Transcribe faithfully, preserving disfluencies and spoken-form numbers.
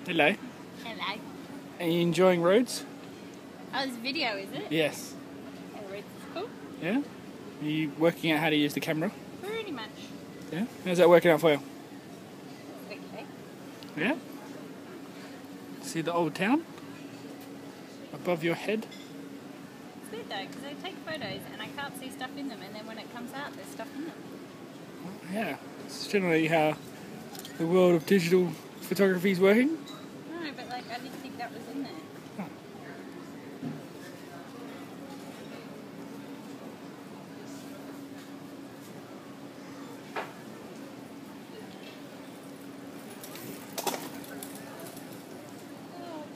Hello. Hello. Are you enjoying Rhodes? Oh, this video, is it? Yes. Oh, Rhodes is cool. Yeah? Are you working out how to use the camera? Pretty much. Yeah? How's that working out for you? Okay. Yeah? See the old town? Above your head? It's weird though, because I take photos and I can't see stuff in them, and then when it comes out, there's stuff in them. Yeah. It's generally how the world of digital photography is working.